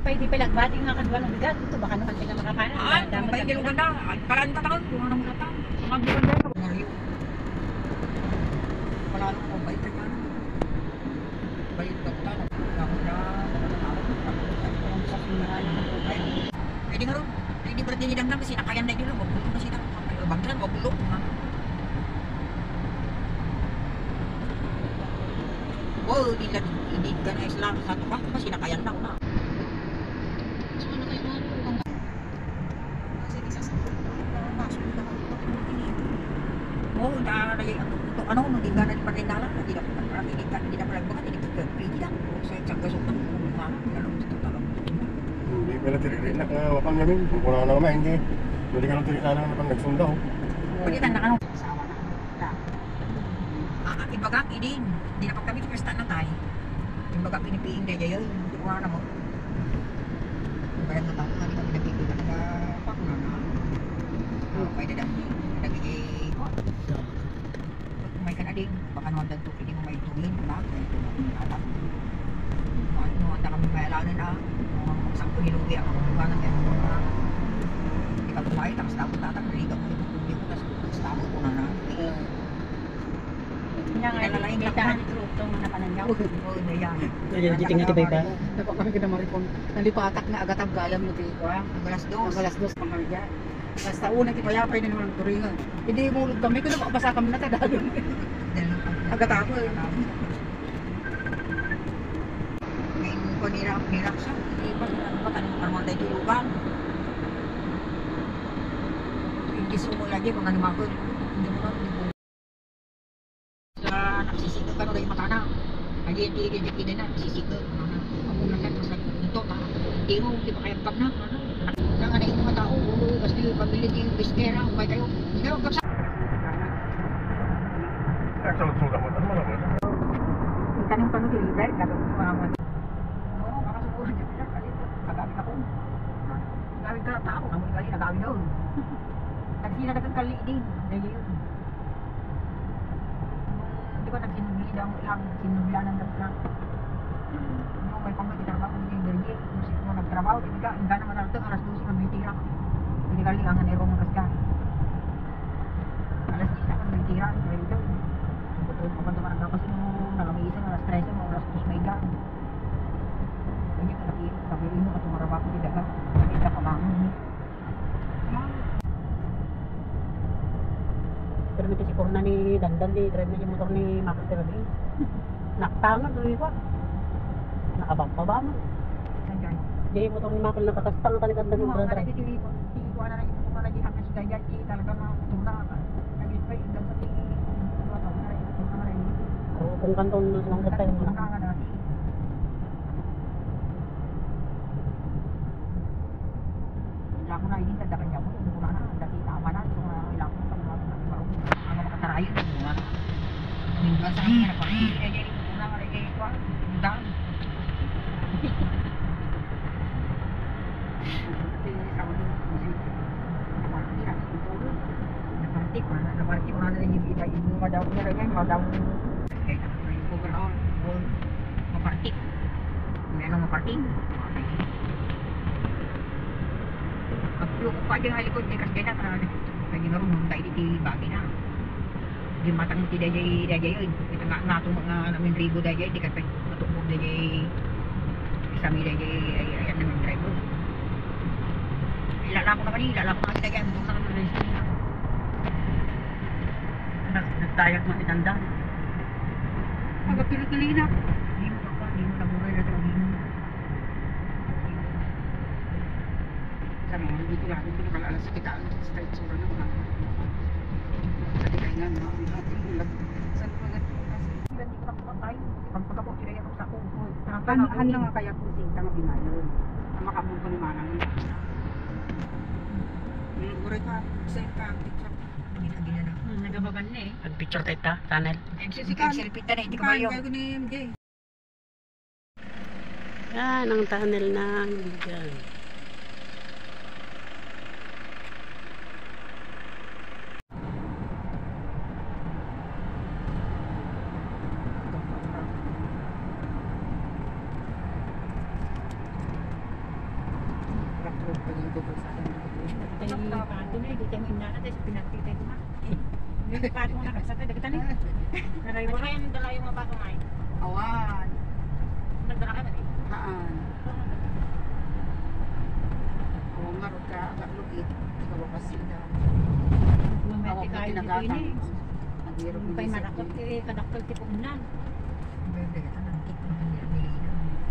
pa hindi palagbati nga kadwa ng bigat. Ito baka naman sila makakanan. May hindi ganda. Kalaan ka taon. Kung anong ganda. Mga ganda. Wala nang ko. Bait ka yan. Bait ka pa. Pwede nga rin. Pwede berarti nidang na kasi nakayan na yun. Wag bulong na sila. Bangsan, wag bulong. Wow, hindi ka na Islam sa tukang kasi nakayan na una. Oh, ano hindi ka na ipagkindala, hindi na palagbakan, hindi ka pwede lang. Sa isang kasutan, hindi pala tirik na wakan namin. Kung wala na naman, hindi ka nang tirik na naman nagsundaw. Pwede tanda ka nung asawa na. Ibagak, hindi na pag kami first na tayo. Ibagak, pinipiing na yun. Hindi ko na mo. Bayang na tayo, hindi kami nagpipil na nagpapuna na. Pwede na. Nagiging may kanading, baka naman dito pwede mo may tungin, diba? Alam. Ano, anda kami may alanan na. Sakto niluwi ako ng iwanan yan. Hindi ka kumain, tapos tapos tatang, naligaw mo yung tubig ko, tapos tapos ko na na. Yang ada kita ni terutong na pananyaw. Oh, na yan. Jadi tinggal di baba. Dapat kami kita maripon. Nalipatak na agat ang galam no ti ko. Balas dos. Balas dos pangharga. Basta una ti payapay na naman turingan. Hindi mo ulog kami kuno basa kami na tadalon. Agat ako. Ngayon ko nirap siya. Hindi pa tanong parang tayo tulugan. Hindi sumo lagi mga animakot. Hindi mo nagsisigaw ka rin mata na. Hindi na nagsisigaw. Ako na kan sa ito ta. Hindi mo di pa kaya pag na. Nang ano yung mga tao, basta yung pamilya yung biskera, may kayo. Hindi kayo kapsa. Nagsulot-sulat mo, ano mo naman? Yung tanong tanong deliver, gagawin ko mga mga. Oo, makasubuhan niya pala. Kagawin ako. Gawin ka lang tao, namun kali nagawin doon. Nagsina nagkakali din. Dahil yun. Di ba nagsinubli daw ilang sinubla ng dagdag. No, may pangkat trabaho ni Gerge. Musik mo nagtrabaho, hindi ka naman natin alas 12 kami tira. Hindi ka liangan ni Romo Kasga. Alas 10 ka kami tira, dahil doon. Betul pa naman ang kapos mo, nakamiisan alas 13 mo, alas 2 may gan. Kanya ka napili mo at umarabaho di dagat. Hindi ka pamangon. Pero may kasi na ni Dandan di drive na yung motor ni Marcos Terabi. Naktangan tuloy ko. Nakabangpa ba mo? Sandiyan. Di yung motor ni Marcos nakakastang ka ni Dandan yung Mga brother. hindi ko na rin yung mga lagi hakas gaya talaga na tuna ka. Nag-spray hanggang sa tingin. Kung kanton na lang tayo mo na. Wala ko na hindi tanda kanya mo. Wala na. Dati tama na. Wala ko na. Ano makatarayan mo nga. Minsan sa akin na pang kaya una nga rin ko. Down. Naparti ko na rin yung kita. Yung madaw na rin yan. Madaw. Overall. Maparti. May anong maparti? Yung pa yung halikod ni Kasgay na karali. Kaya nga rin tayo dito bagay na. Yung matang ti dayay yun. Ito nga nato mga namin ribo dayay. Di ka pa matubog dayay. Isami dayay ayan namin driver. Ilala ko naman ilala ko naman dayay. Doon sa naman rin. Nagtayak mo ni Dandan. Magpili-pili na. Hindi mo pa. Hindi mo nabuhay na ito. Kami dito lang dito kalala sa kita ang straight sura na mga. Sa kainan no. Sa mga Hindi ko nakapatay. Pagpagkapo kinaya ko sa kong. ano nga kaya kung sinta nga binayon. Ang makabunto ni manang. Gure ka sa ka picture. Gina na. Nagababan na eh. Nag-picture tayo ta, tunnel. Selfie ta na. Hindi ka mayo. Kayo ni MJ. Yan ang tunnel ng Bigan. Pero paging ko sa akin. Tayo pato na, di tayo inana tayo sa pinagtitay ko na. Yung pato mo na kasatay, dagatan eh. Naray mo na yan, dala yung mga pato ngayon. Awan. Nagdala ka na eh. Haan. Awan nga rin ka. Agak lukit. Ikaw ba kasi na. Mamete Awan mo kayo dito tinagatan. yun eh. Naghirap Yung pa'y marakot eh, kadaktal tipo unan. Bebe, ito nang kit mo ng nilina.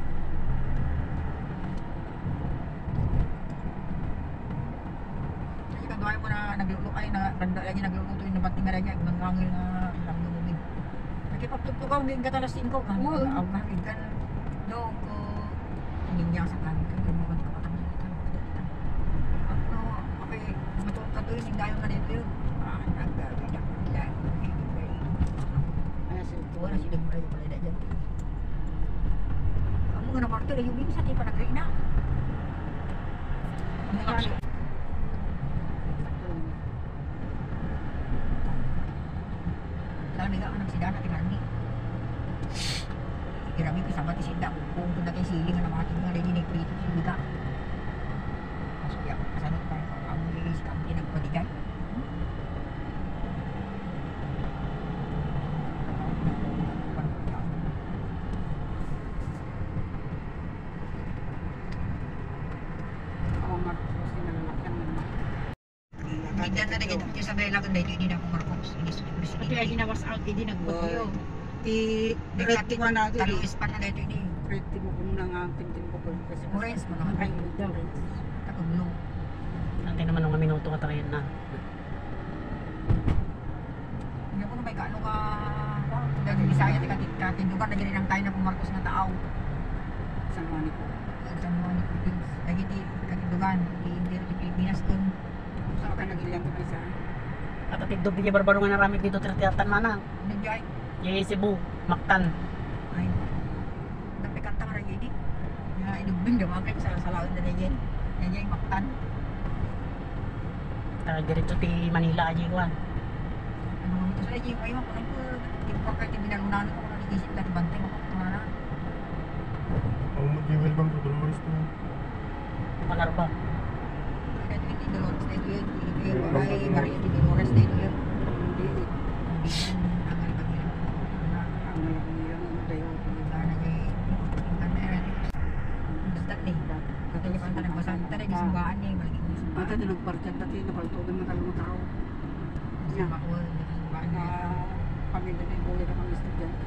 Kasi kanduhay mo na nagluluto ay na randa lagi nagluluto yung nabating nga lagi nangangil nga lang lumubig. Nagkipagtugtog ako ngayong katalas 5 ka. Ang mahigit ka do ko ninya sa kami kayo mo ba kapatang nito. Ano, okay, matulog ka doon yung dayon na dito yun. Nagagadak nila. Ano sa ito na sila mulai mulai na dyan. Kamu nga naman ito, yung minsan di pa nag-ray na. Dami ka nagsidaan natin army. Kirami ko sabat isida kung doon na kayo siling na mga tingin nga rin yung prito siya ka. Masuk ya, kasanot pa ang lilis ka ang pinagpaligay. Mindan na naging yung sa Bella kung dahil hindi na ako Marcos. Pati ay ginawas out, hindi nagbagyo. Ti ready ko na ito. Talis pa na dito ini. Ready mo kung nang ang tintin ko ko kasi Orange mo naman. ay daw. Takaglo. Ante naman ng minuto ka tayo na. Hindi ko na may kaano ka. Dahil Bisaya, katindugan na ganyan ang tayo na Marcos na tao. Sa mani ko. Sa mga ni Philippines. Lagi di katindugan. Hindi rin Pilipinas dun. Sa ka nagilian ko sa. At atidog di barbaro nga naramid dito tritiyatan mana. Nandiyan. Yung Cebu, Mactan. Ay. Napikanta ka rin yun eh. Nga inubing dumapit sa laon na nandiyan. Nandiyan Mactan. Diretso ti Manila aja ikuan. Ano mo ito sa lagi. Ay mo, kung ano di ko kahit binalunan ko kung nagisip na bantay mo kung na. Ang mag-welcome to Dolores to. Manarba. Ito yung Dolores na ito yun. Ito yung Baray, Maria de Dolores na ito yun. Hindi. Hindi yan. Ang alibagilan. Ang nagilian ang tayo. Sana niya tingkan na yan. Basta nih. Katanya pa ang tanagbasan. Tara di sumbaan niya. Balik yung Mata sumbaan. din nagpartiyan dati napaltugan ng kalong tao. Sumbaan ko. Sumbaan Na niya. pamilya na yung buhay na kami estudyante.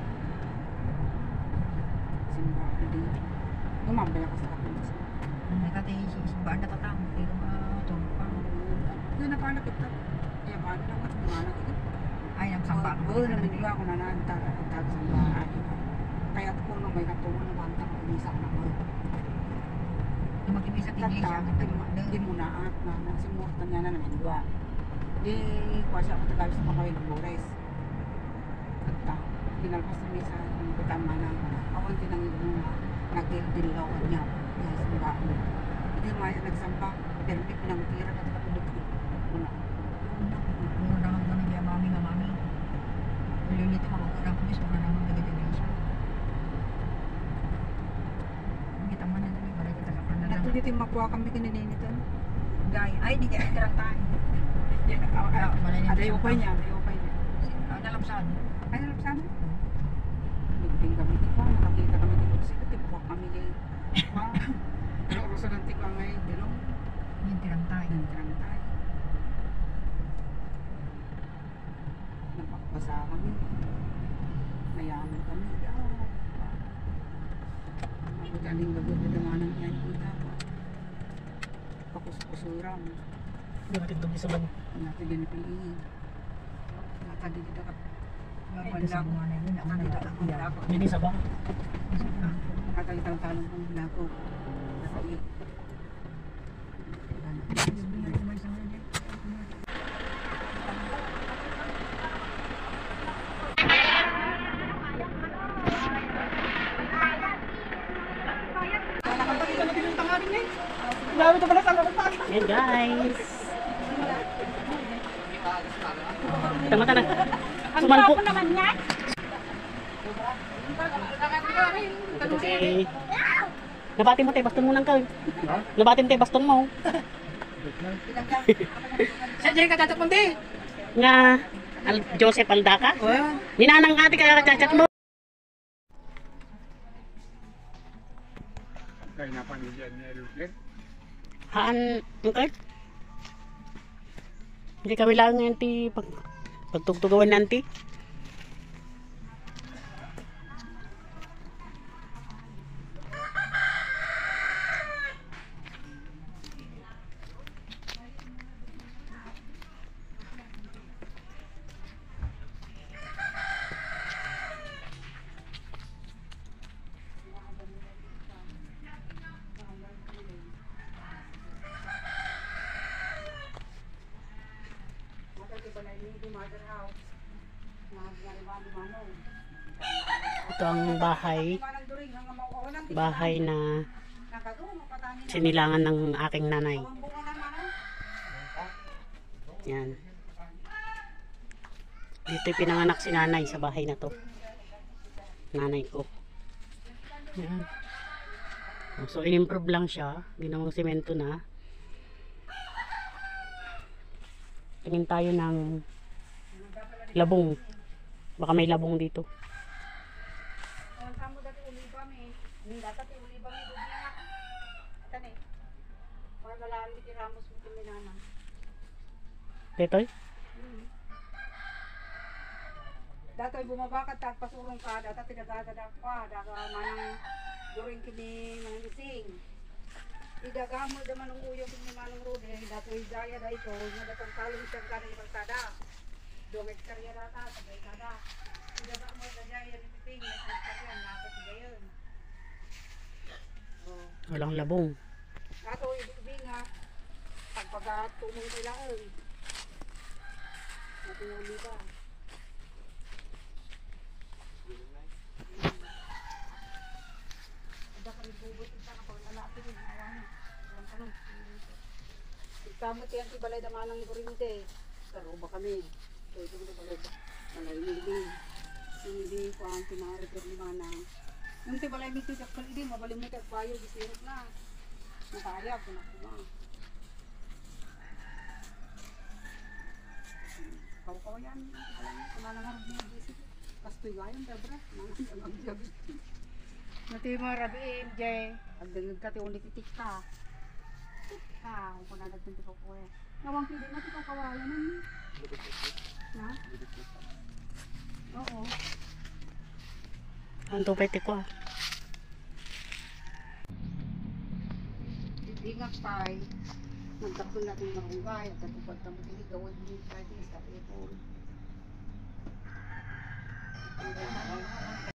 Simba, hindi. Gumambay ako sa akin. Nakatay si sumbaan na tatang. Hindi ko matumpang. Yun na paano kita. Kaya paano naman kumana kita. Ay, nagsambaan ko. Oo, namin ako na naantag sa bahay. Kaya ko nung may katulong ng banta ko isa na mo. Yung mag-ibig sa tingin siya. Hindi mo na at na simurtan niya na namin dua. Di kuha siya matagal sa kakawin ng Bores. At pinalpas niya sa pitama na awan din ang yung nagdildilawan niya. Yes, diba? Hindi maya nagsamba. Pero hindi pinangtira at katulog niya. Una. Muna naman ko na niya mami nga mami. Lilito mag-uurang ko. Muna naman nagagawin siya. Kita mo na dali. Para kita sa pandalang. Natulitin makuha kami kininitan. Gay. Ay, di kaya itirang tayo. Ada yung upay niya, ada yung upay niya. Nalamsan. Ay, alam sana. Nagting kami tikwa, nakakita kami tikwa kasi tikwa kami kay tikwa. Pero urusan ng tikwa ngayon, dilong. Yung tirang tayo. Nagtirang tayo. Napakbasa kami. Nayaman kami. Magaling gagawin niya kita. Pakus-kusuram. Di matidog di sa ban. Natin din piliin. Nakadi kita ka. Ay, sa mga na yun. Ako dito lang ang lako. Hindi sa bang. Nakalitang-talong kong lako. Nakali. Yan guys. Tama-tama. Sumalpo. naman yan. Okay. Nabati mo tayo, baston mo nang ka. Ha? Nabati mo tayo, baston mo. Sa dyan ka tatapon di. Nga, Joseph Aldaka. Oh. Ninanang ate kaya kachat mo. Kaya napanigyan niya Rupert. Haan, okay? Hindi kami lang nanti pagtugtugawan nanti. Ito ang bahay na sinilangan ng aking nanay. Yan. Dito pinanganak si nanay sa bahay na to. Nanay ko. Yan. So in-improve lang siya. Ginawang semento na. Tingin tayo ng labong. Baka may labong dito. Tetoy? Datoy bumabakat tagpasulong ka, data pinagagadak pa, daga manang during kini ng ising. Idagamo naman ng uyo kini manang rode, datoy daya da ito, nga datang kalong siyang kaning pagkada. 2 hektarya data, sabay kada. Idagamo da daya ni ising, may hektarya napat gayon. Walang labong. Ato ibig nga pagpagatumong kailangan. Natuli ba? Kamot yan si balay daman ng kurinte. Pero ba kami? So ito ko balay. Balay hindi ko ang pinareport ni manang. Yung ti balay mito sa kalidi mabalimot at bayo gisirot na. Nakayag ko na kuma. Kau yan. Kumanang harap niya gisip. Kastoy gayon dabra. Nang jabi. Nati marabi MJ. Agdagag ka ti ulit itik ka. Kung nagagpunti ko po eh. Nawang pili na ito kawalan naman. Na? Oo. Ang tupete ko ah. Ingat pa'y. Magtapon natin ng marunggay. At katupad na matilig gawin din kahit sa ipon.